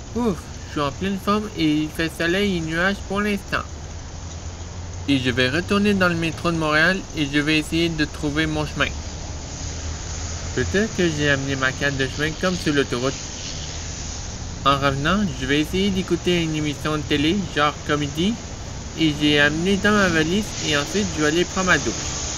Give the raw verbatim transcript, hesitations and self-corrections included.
Ouf, je suis en pleine forme et il fait soleil et nuages pour l'instant. Et je vais retourner dans le métro de Montréal et je vais essayer de trouver mon chemin. Peut-être que j'ai amené ma carte de chemin comme sur l'autoroute. En revenant, je vais essayer d'écouter une émission de télé, genre comédie, et j'ai amené dans ma valise et ensuite je vais aller prendre ma douche.